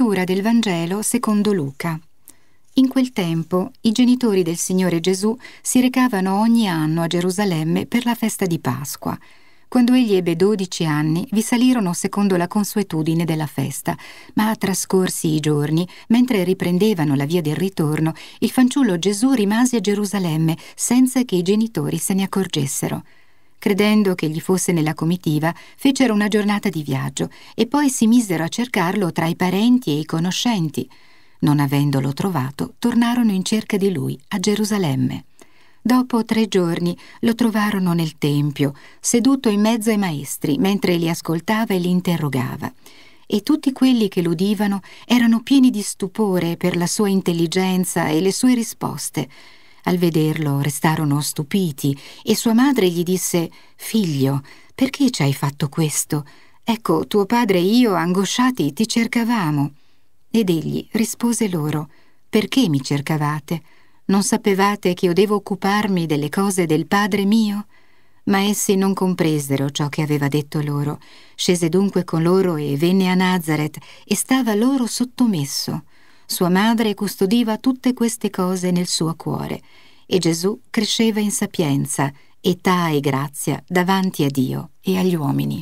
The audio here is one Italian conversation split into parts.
Lettura del Vangelo secondo Luca. In quel tempo i genitori del Signore Gesù si recavano ogni anno a Gerusalemme per la festa di Pasqua. Quando egli ebbe 12 anni, vi salirono secondo la consuetudine della festa, ma trascorsi i giorni, mentre riprendevano la via del ritorno, il fanciullo Gesù rimase a Gerusalemme senza che i genitori se ne accorgessero. Credendo che gli fosse nella comitiva, fecero una giornata di viaggio e poi si misero a cercarlo tra i parenti e i conoscenti. Non avendolo trovato, tornarono in cerca di lui a Gerusalemme. Dopo 3 giorni lo trovarono nel tempio, seduto in mezzo ai maestri, mentre li ascoltava e li interrogava. E tutti quelli che l'udivano erano pieni di stupore per la sua intelligenza e le sue risposte. Al vederlo restarono stupiti e sua madre gli disse: «Figlio, perché ci hai fatto questo? Ecco, tuo padre e io, angosciati, ti cercavamo». Ed egli rispose loro: «Perché mi cercavate? Non sapevate che io devo occuparmi delle cose del Padre mio?» Ma essi non compresero ciò che aveva detto loro. Scese dunque con loro e venne a Nazaret e stava loro sottomesso. Sua madre custodiva tutte queste cose nel suo cuore, e Gesù cresceva in sapienza, età e grazia davanti a Dio e agli uomini.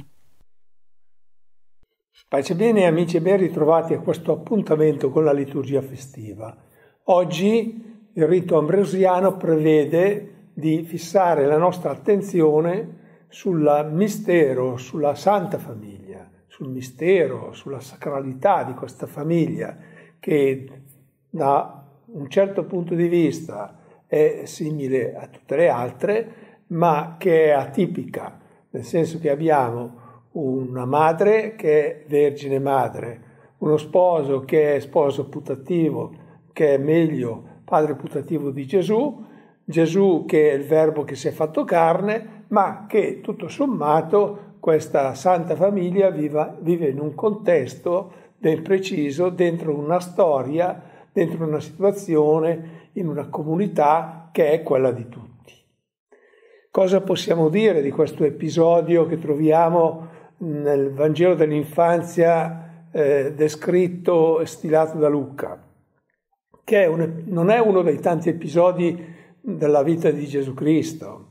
Pace bene amici e ben ritrovati a questo appuntamento con la liturgia festiva. Oggi il rito ambrosiano prevede di fissare la nostra attenzione sul mistero, sulla Santa Famiglia, sul mistero, sulla sacralità di questa famiglia che da un certo punto di vista è simile a tutte le altre, ma che è atipica, nel senso che abbiamo una madre che è vergine madre, uno sposo che è sposo putativo, che è meglio padre putativo di Gesù, Gesù che è il Verbo che si è fatto carne, ma che tutto sommato questa Santa Famiglia vive in un contesto ben preciso, dentro una storia, dentro una situazione, in una comunità che è quella di tutti. Cosa possiamo dire di questo episodio che troviamo nel Vangelo dell'infanzia descritto e stilato da Luca, che non è uno dei tanti episodi della vita di Gesù Cristo,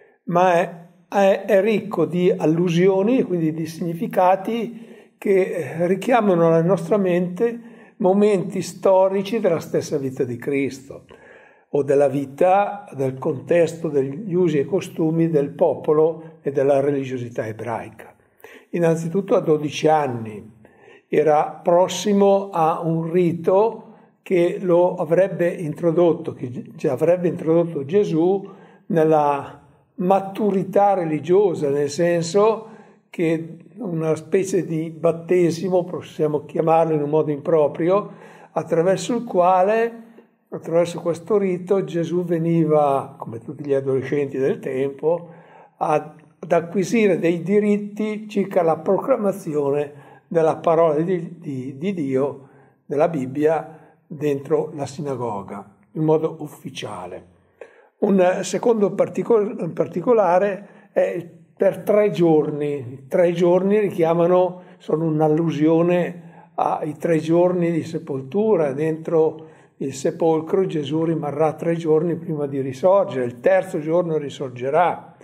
ma è ricco di allusioni e quindi di significati che richiamano alla nostra mente momenti storici della stessa vita di Cristo o della vita, del contesto degli usi e costumi del popolo e della religiosità ebraica. Innanzitutto a 12 anni era prossimo a un rito che lo avrebbe introdotto, che già avrebbe introdotto Gesù nella maturità religiosa, nel senso che una specie di battesimo, possiamo chiamarlo in un modo improprio, attraverso il quale, attraverso questo rito, Gesù veniva, come tutti gli adolescenti del tempo, ad acquisire dei diritti circa la proclamazione della parola di Dio, della Bibbia, dentro la sinagoga, in modo ufficiale. Un secondo particolare è per 3 giorni. 3 giorni sono un'allusione ai 3 giorni di sepoltura. Dentro il sepolcro Gesù rimarrà 3 giorni prima di risorgere, il 3° giorno risorgerà.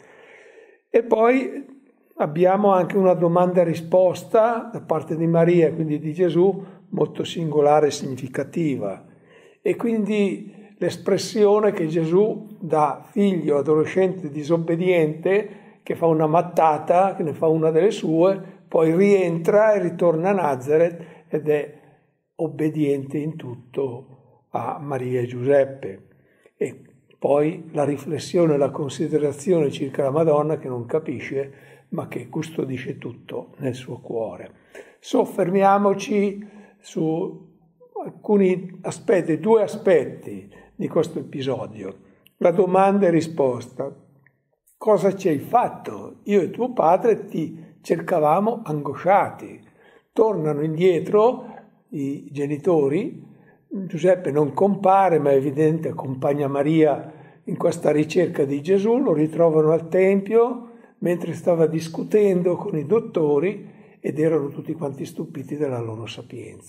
E poi abbiamo anche una domanda e risposta da parte di Maria, quindi di Gesù, molto singolare e significativa. E quindi l'espressione che Gesù, da figlio adolescente disobbediente, che fa una mattata, che ne fa una delle sue, poi rientra e ritorna a Nazaret ed è obbediente in tutto a Maria e Giuseppe. E poi la riflessione e la considerazione circa la Madonna che non capisce, ma che custodisce tutto nel suo cuore. Soffermiamoci su alcuni aspetti, 2 aspetti di questo episodio. La domanda e risposta. Cosa ci hai fatto? Io e tuo padre ti cercavamo angosciati. Tornano indietro i genitori, Giuseppe non compare, ma è evidente, accompagna Maria in questa ricerca di Gesù, lo ritrovano al Tempio mentre stava discutendo con i dottori ed erano tutti quanti stupiti della loro sapienza.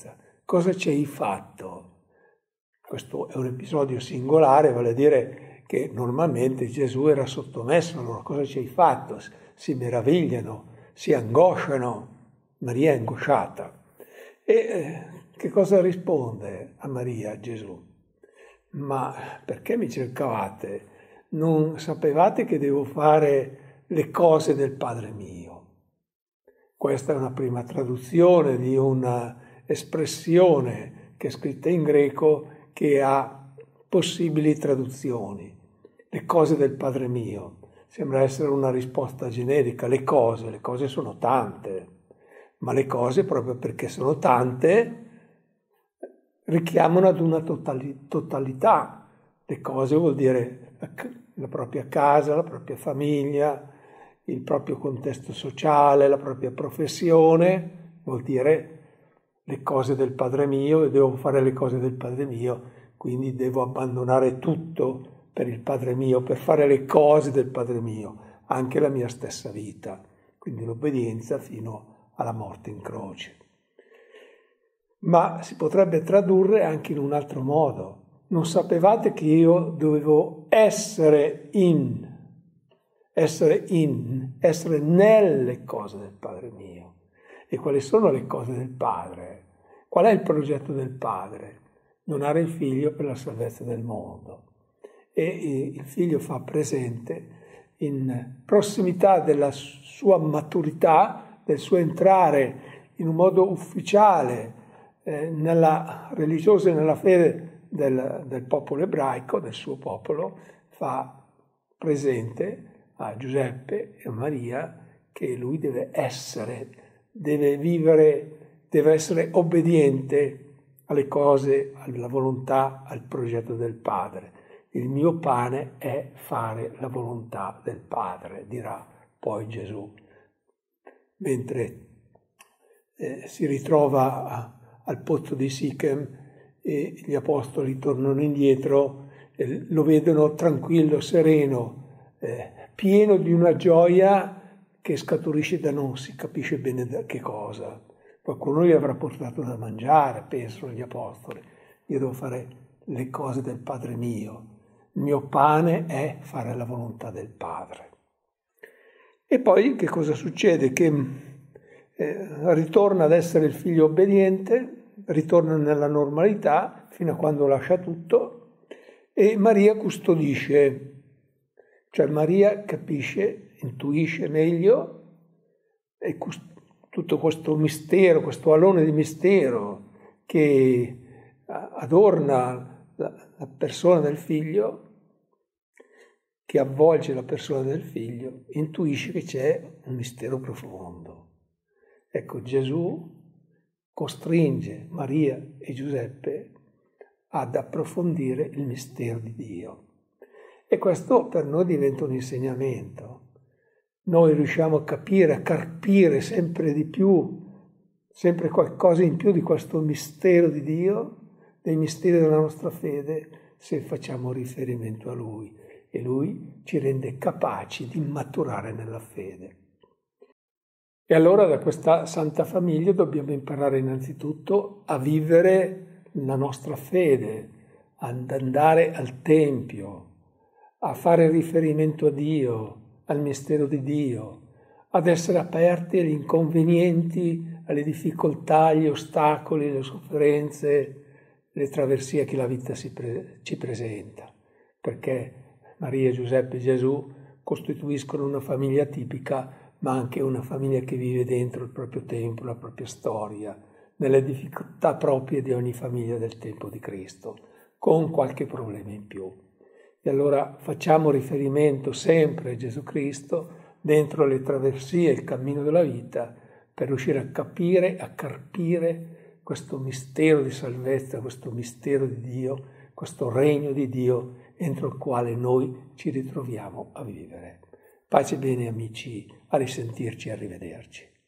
cosa ci hai fatto? Questo è un episodio singolare, vale a dire che normalmente Gesù era sottomesso, allora cosa ci hai fatto? Si meravigliano, si angosciano, Maria è angosciata. E che cosa risponde a Maria Gesù? Ma perché mi cercavate? Non sapevate che devo fare le cose del Padre mio? Questa è una prima traduzione di una espressione che è scritta in greco che ha possibili traduzioni. Le cose del Padre mio. Sembra essere una risposta generica. Le cose sono tante, ma le cose, proprio perché sono tante, richiamano ad una totalità. Le cose vuol dire la propria casa, la propria famiglia, il proprio contesto sociale, la propria professione, vuol dire le cose del Padre mio, e devo fare le cose del Padre mio, quindi devo abbandonare tutto per il Padre mio, per fare le cose del Padre mio, anche la mia stessa vita, quindi l'obbedienza fino alla morte in croce. Ma si potrebbe tradurre anche in un altro modo. Non sapevate che io dovevo essere nelle cose del Padre mio. E quali sono le cose del Padre? Qual è il progetto del Padre? Donare il Figlio per la salvezza del mondo. E il Figlio fa presente in prossimità della sua maturità, del suo entrare in un modo ufficiale nella religiosa e nella fede del popolo ebraico, del suo popolo, fa presente a Giuseppe e a Maria che lui deve vivere, deve essere obbediente alle cose, alla volontà, al progetto del Padre. Il mio pane è fare la volontà del Padre, dirà poi Gesù. Mentre si ritrova al pozzo di Sichem e gli apostoli tornano indietro, lo vedono tranquillo, sereno, pieno di una gioia che scaturisce da non si capisce bene da che cosa. Qualcuno gli avrà portato da mangiare, pensano gli apostoli. Io devo fare le cose del Padre mio. Il mio pane è fare la volontà del Padre. E poi che cosa succede? Che ritorna ad essere il figlio obbediente, ritorna nella normalità fino a quando lascia tutto e Maria custodisce, cioè Maria capisce, intuisce meglio e tutto questo mistero, questo alone di mistero che adorna la persona del figlio, che avvolge la persona del figlio, intuisce che c'è un mistero profondo. Ecco, Gesù costringe Maria e Giuseppe ad approfondire il mistero di Dio. E questo per noi diventa un insegnamento. Noi riusciamo a capire, a carpire sempre di più, sempre qualcosa in più di questo mistero di Dio, dei misteri della nostra fede, se facciamo riferimento a Lui. E Lui ci rende capaci di maturare nella fede. E allora da questa Santa Famiglia dobbiamo imparare innanzitutto a vivere la nostra fede, ad andare al Tempio, a fare riferimento a Dio, al mistero di Dio, ad essere aperti agli inconvenienti, alle difficoltà, agli ostacoli, alle sofferenze, le traversie che la vita ci presenta. Perché Maria, Giuseppe e Gesù costituiscono una famiglia tipica, ma anche una famiglia che vive dentro il proprio tempo, la propria storia, nelle difficoltà proprie di ogni famiglia del tempo di Cristo, con qualche problema in più. E allora facciamo riferimento sempre a Gesù Cristo dentro le traversie, il cammino della vita, per riuscire a capire, a carpire questo mistero di salvezza, questo mistero di Dio, questo regno di Dio entro il quale noi ci ritroviamo a vivere. Pace e bene amici, a risentirci e a rivederci.